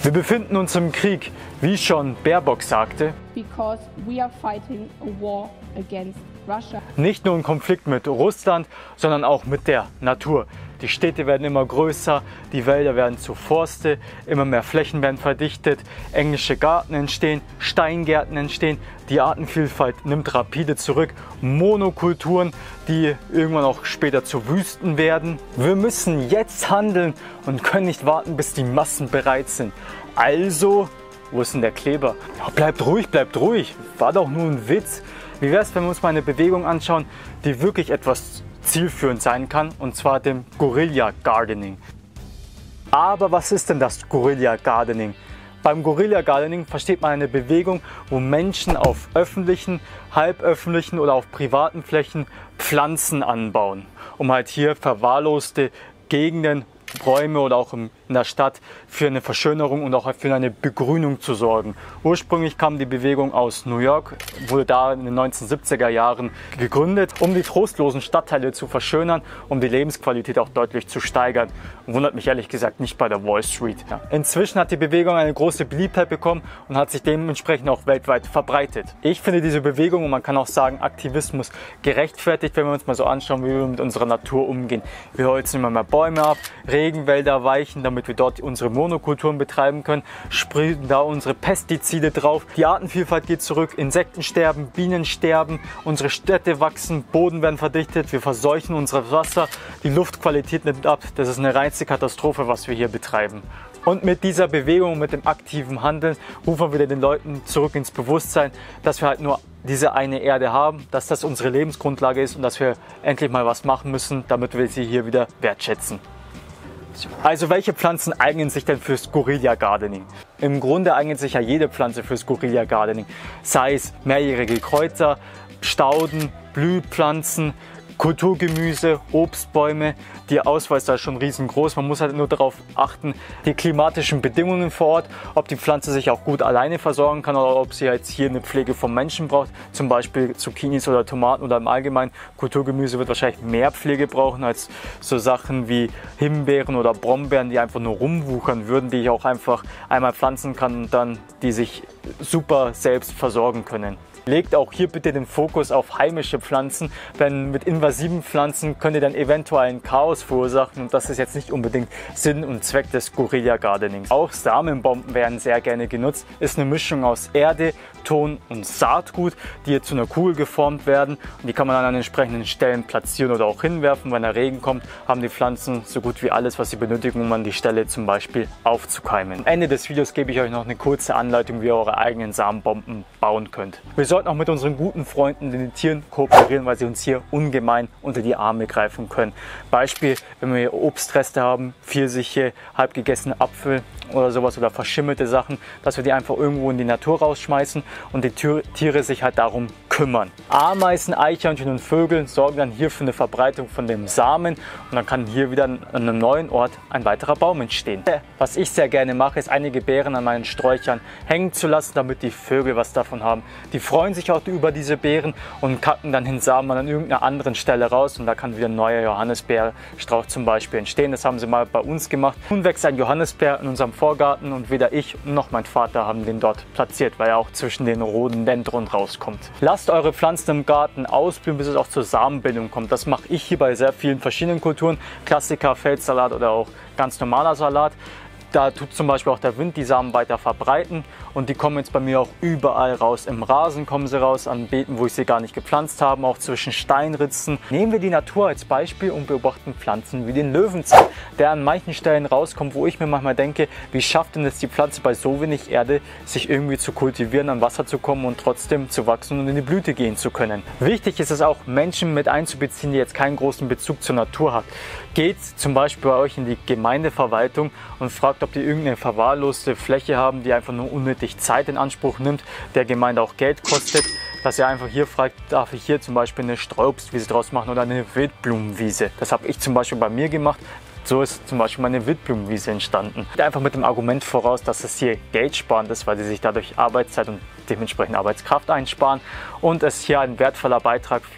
Wir befinden uns im Krieg, wie schon Baerbock sagte. Because we are fighting a war against Russia. Nicht nur ein Konflikt mit Russland, sondern auch mit der Natur. Die Städte werden immer größer, die Wälder werden zu Forste, immer mehr Flächen werden verdichtet, englische Garten entstehen, Steingärten entstehen, die Artenvielfalt nimmt rapide zurück, Monokulturen, die irgendwann auch später zu Wüsten werden. Wir müssen jetzt handeln und können nicht warten, bis die Massen bereit sind. Also, wo ist denn der Kleber? Ja, bleibt ruhig, war doch nur ein Witz. Wie wäre es, wenn wir uns mal eine Bewegung anschauen, die wirklich etwas zielführend sein kann, und zwar dem Guerilla Gardening. Aber was ist denn das Guerilla Gardening? Beim Guerilla Gardening versteht man eine Bewegung, wo Menschen auf öffentlichen, halböffentlichen oder auf privaten Flächen Pflanzen anbauen, um halt hier verwahrloste Gegenden, Räume oder auch in der Stadt für eine Verschönerung und auch für eine Begrünung zu sorgen. Ursprünglich kam die Bewegung aus New York, wurde da in den 1970er Jahren gegründet, um die trostlosen Stadtteile zu verschönern, um die Lebensqualität auch deutlich zu steigern. Wundert mich ehrlich gesagt nicht bei der Wall Street. Ja. Inzwischen hat die Bewegung eine große Beliebtheit bekommen und hat sich dementsprechend auch weltweit verbreitet. Ich finde diese Bewegung, und man kann auch sagen Aktivismus, gerechtfertigt, wenn wir uns mal so anschauen, wie wir mit unserer Natur umgehen. Wir holzen immer mehr Bäume ab, Regenwälder weichen, damit wir dort unsere Monokulturen betreiben können, sprühen da unsere Pestizide drauf. Die Artenvielfalt geht zurück, Insekten sterben, Bienen sterben, unsere Städte wachsen, Boden werden verdichtet, wir verseuchen unser Wasser, die Luftqualität nimmt ab. Das ist eine reinste Katastrophe, was wir hier betreiben. Und mit dieser Bewegung, mit dem aktiven Handeln, rufen wir wieder den Leuten zurück ins Bewusstsein, dass wir halt nur diese eine Erde haben, dass das unsere Lebensgrundlage ist und dass wir endlich mal was machen müssen, damit wir sie hier wieder wertschätzen. Also welche Pflanzen eignen sich denn fürs Guerilla Gardening? Im Grunde eignet sich ja jede Pflanze fürs Guerilla Gardening. Sei es mehrjährige Kräuter, Stauden, Blühpflanzen, Kulturgemüse, Obstbäume. Die Auswahl ist da schon riesengroß. Man muss halt nur darauf achten, die klimatischen Bedingungen vor Ort, ob die Pflanze sich auch gut alleine versorgen kann oder ob sie jetzt hier eine Pflege vom Menschen braucht. Zum Beispiel Zucchinis oder Tomaten oder im Allgemeinen Kulturgemüse wird wahrscheinlich mehr Pflege brauchen als so Sachen wie Himbeeren oder Brombeeren, die einfach nur rumwuchern würden, die ich auch einfach einmal pflanzen kann und dann die sich super selbst versorgen können. Legt auch hier bitte den Fokus auf heimische Pflanzen, denn mit invasiven Pflanzen könnt ihr dann eventuell ein Chaos verursachen und das ist jetzt nicht unbedingt Sinn und Zweck des Guerilla Gardenings. Auch Samenbomben werden sehr gerne genutzt. Ist eine Mischung aus Erde, Ton und Saatgut, die hier zu einer Kugel geformt werden und die kann man dann an entsprechenden Stellen platzieren oder auch hinwerfen. Wenn der Regen kommt, haben die Pflanzen so gut wie alles, was sie benötigen, um an die Stelle zum Beispiel aufzukeimen. Am Ende des Videos gebe ich euch noch eine kurze Anleitung, wie ihr eure eigenen Samenbomben bauen könnt. Wir sollten auch mit unseren guten Freunden, den Tieren, kooperieren, weil sie uns hier ungemein unter die Arme greifen können. Beispiel, wenn wir hier Obstreste haben, Pfirsiche, halb gegessene Apfel oder sowas oder verschimmelte Sachen, dass wir die einfach irgendwo in die Natur rausschmeißen und die Tiere sich halt darum kümmern. Ameisen, Eichhörnchen und Vögel sorgen dann hier für eine Verbreitung von dem Samen und dann kann hier wieder an einem neuen Ort ein weiterer Baum entstehen. Was ich sehr gerne mache, ist einige Beeren an meinen Sträuchern hängen zu lassen, damit die Vögel was davon haben. Die freuen sich auch über diese Beeren und kacken dann den Samen an irgendeiner anderen Stelle raus und da kann wieder ein neuer Johannisbeerstrauch zum Beispiel entstehen. Das haben sie mal bei uns gemacht. Nun wächst ein Johannisbeer in unserem Vorgarten und weder ich noch mein Vater haben den dort platziert, weil er auch zwischen den Rhododendron rauskommt. Lasst eure Pflanzen im Garten ausblühen, bis es auch zur Samenbildung kommt. Das mache ich hier bei sehr vielen verschiedenen Kulturen. Klassiker, Feldsalat oder auch ganz normaler Salat. Da tut zum Beispiel auch der Wind die Samen weiter verbreiten und die kommen jetzt bei mir auch überall raus. Im Rasen kommen sie raus, an Beeten, wo ich sie gar nicht gepflanzt habe, auch zwischen Steinritzen. Nehmen wir die Natur als Beispiel und beobachten Pflanzen wie den Löwenzahn, der an manchen Stellen rauskommt, wo ich mir manchmal denke, wie schafft denn es die Pflanze bei so wenig Erde, sich irgendwie zu kultivieren, an Wasser zu kommen und trotzdem zu wachsen und in die Blüte gehen zu können. Wichtig ist es auch, Menschen mit einzubeziehen, die jetzt keinen großen Bezug zur Natur haben. Geht zum Beispiel bei euch in die Gemeindeverwaltung und fragt, ob die irgendeine verwahrloste Fläche haben, die einfach nur unnötig Zeit in Anspruch nimmt, der Gemeinde auch Geld kostet, dass ihr einfach hier fragt, darf ich hier zum Beispiel eine Streuobstwiese draus machen oder eine Wildblumenwiese. Das habe ich zum Beispiel bei mir gemacht. So ist zum Beispiel meine Wildblumenwiese entstanden. Einfach mit dem Argument voraus, dass es hier geldsparend ist, weil sie sich dadurch Arbeitszeit und dementsprechend Arbeitskraft einsparen und es hier ein wertvoller Beitrag für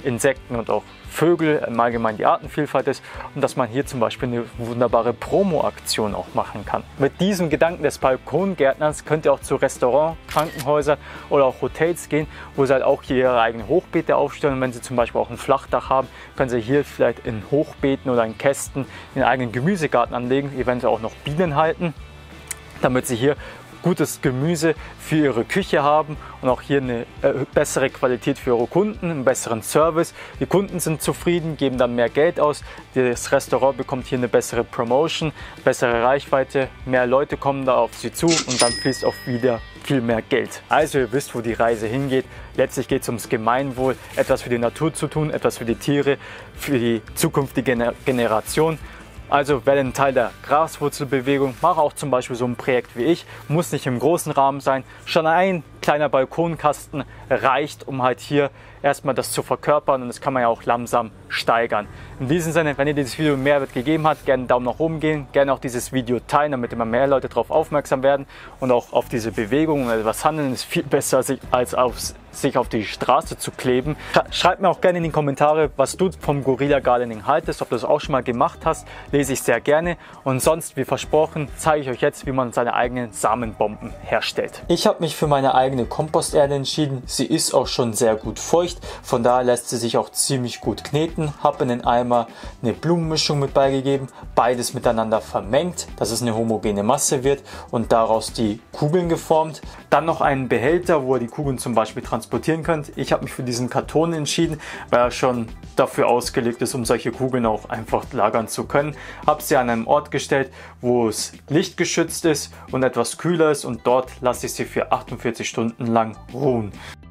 Insekten und auch Vögel, im Allgemeinen die Artenvielfalt ist und dass man hier zum Beispiel eine wunderbare Promo-Aktion auch machen kann. Mit diesem Gedanken des Balkongärtners könnt ihr auch zu Restaurants, Krankenhäusern oder auch Hotels gehen, wo sie halt auch hier ihre eigenen Hochbeete aufstellen. Und wenn sie zum Beispiel auch ein Flachdach haben, können sie hier vielleicht in Hochbeeten oder in Kästen ihren eigenen Gemüsegarten anlegen, eventuell auch noch Bienen halten, damit sie hier gutes Gemüse für ihre Küche haben und auch hier eine bessere Qualität für ihre Kunden, einen besseren Service. Die Kunden sind zufrieden, geben dann mehr Geld aus. Das Restaurant bekommt hier eine bessere Promotion, bessere Reichweite, mehr Leute kommen da auf sie zu und dann fließt auch wieder viel mehr Geld. Also ihr wisst, wo die Reise hingeht. Letztlich geht es ums Gemeinwohl, etwas für die Natur zu tun, etwas für die Tiere, für die zukünftige Generation. Also werde ein Teil der Graswurzelbewegung, mache auch zum Beispiel so ein Projekt wie ich, muss nicht im großen Rahmen sein, schon ein kleiner Balkonkasten reicht, um halt hier erstmal das zu verkörpern und das kann man ja auch langsam steigern. In diesem Sinne, wenn dir dieses Video einen Mehrwert gegeben hat, gerne einen Daumen nach oben gehen, gerne auch dieses Video teilen, damit immer mehr Leute darauf aufmerksam werden und auch auf diese Bewegung. Was handeln ist viel besser, als sich auf die Straße zu kleben. Schreib mir auch gerne in die Kommentare, was du vom Guerilla Gardening haltest, ob du das auch schon mal gemacht hast, lese ich sehr gerne. Und sonst, wie versprochen, zeige ich euch jetzt, wie man seine eigenen Samenbomben herstellt. Ich habe mich für meine eigene Komposterde entschieden. Sie ist auch schon sehr gut feucht, von daher lässt sie sich auch ziemlich gut kneten. Habe in den Eimer eine Blumenmischung mit beigegeben, beides miteinander vermengt, dass es eine homogene Masse wird und daraus die Kugeln geformt. Dann noch einen Behälter, wo ihr die Kugeln zum Beispiel transportieren könnt. Ich habe mich für diesen Karton entschieden, weil er schon dafür ausgelegt ist, um solche Kugeln auch einfach lagern zu können. Habe sie an einem Ort gestellt, wo es lichtgeschützt ist und etwas kühler ist und dort lasse ich sie für 48 Stunden lang ruhen.